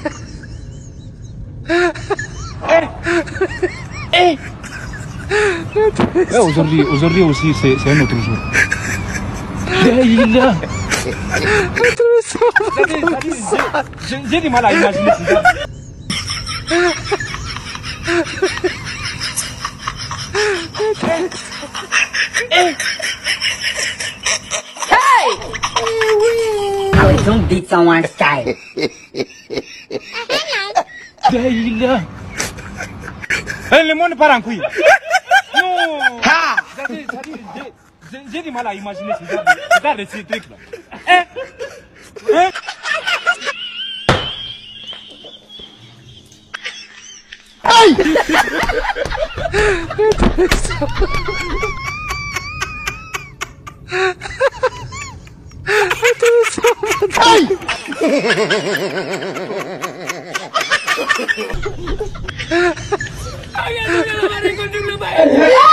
Aujourd'hui aussi, c'est un autre jour. Il a... J'ai du mal à imaginer ça. I don't beat someone's style. Le monde part en couille. Non. J'ai du mal à imaginer ces trucs-là. Aïe! Aïe!